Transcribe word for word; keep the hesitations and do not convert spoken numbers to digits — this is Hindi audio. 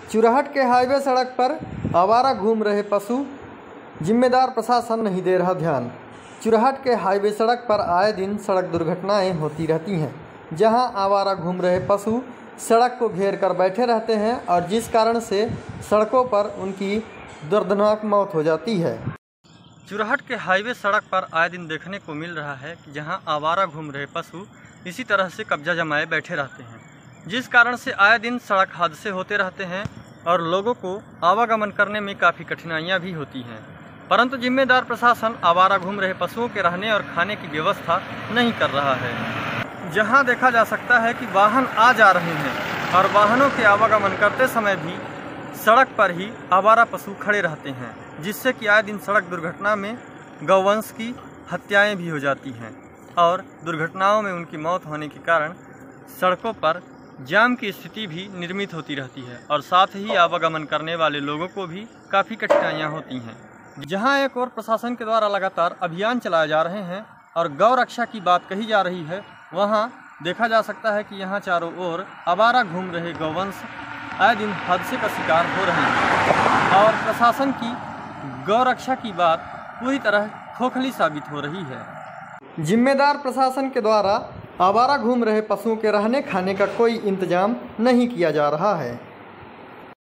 चुरहट के हाईवे सड़क पर आवारा घूम रहे पशु, जिम्मेदार प्रशासन नहीं दे रहा ध्यान। चुरहट के हाईवे सड़क पर आए दिन सड़क दुर्घटनाएं होती रहती हैं, जहां आवारा घूम रहे पशु सड़क को घेर कर बैठे रहते हैं और जिस कारण से सड़कों पर उनकी दर्दनाक मौत हो जाती है। चुरहट के हाईवे सड़क पर आए दिन देखने को मिल रहा है कि जहां आवारा घूम रहे पशु इसी तरह से कब्जा जमाए बैठे रहते हैं, जिस कारण से आए दिन सड़क हादसे होते रहते हैं और लोगों को आवागमन करने में काफ़ी कठिनाइयां भी होती हैं। परंतु जिम्मेदार प्रशासन आवारा घूम रहे पशुओं के रहने और खाने की व्यवस्था नहीं कर रहा है। जहां देखा जा सकता है कि वाहन आ जा रहे हैं और वाहनों के आवागमन करते समय भी सड़क पर ही आवारा पशु खड़े रहते हैं, जिससे कि आए दिन सड़क दुर्घटना में गौवंश की हत्याएं भी हो जाती हैं और दुर्घटनाओं में उनकी मौत होने के कारण सड़कों पर जाम की स्थिति भी निर्मित होती रहती है और साथ ही आवागमन करने वाले लोगों को भी काफ़ी कठिनाइयाँ होती हैं। जहां एक और प्रशासन के द्वारा लगातार अभियान चलाए जा रहे हैं और गौ रक्षा की बात कही जा रही है, वहां देखा जा सकता है कि यहां चारों ओर आवारा घूम रहे गौवंश आए दिन हादसे का शिकार हो रहे हैं और प्रशासन की गौ रक्षा की बात पूरी तरह खोखली साबित हो रही है। जिम्मेदार प्रशासन के द्वारा आवारा घूम रहे पशुओं के रहने खाने का कोई इंतजाम नहीं किया जा रहा है।